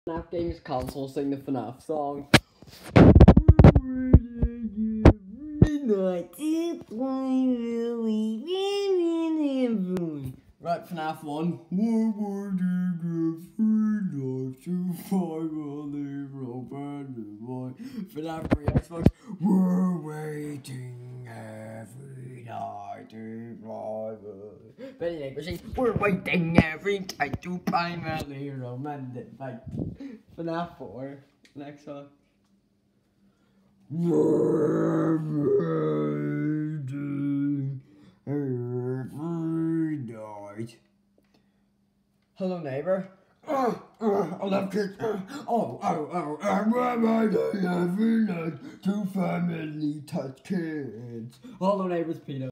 FNAF Games console sing the FNAF song. Right, FNAF 1. FNAF 3 Xbox. We're waiting every night to private. Benny Egg Machine. We're waiting every night to primarily romantic. Like FNAF 4. Next song. We're waiting every night. Hello, neighbor. I love kids. I'm waiting every night to family touch kids. Hello, neighbor's peanut.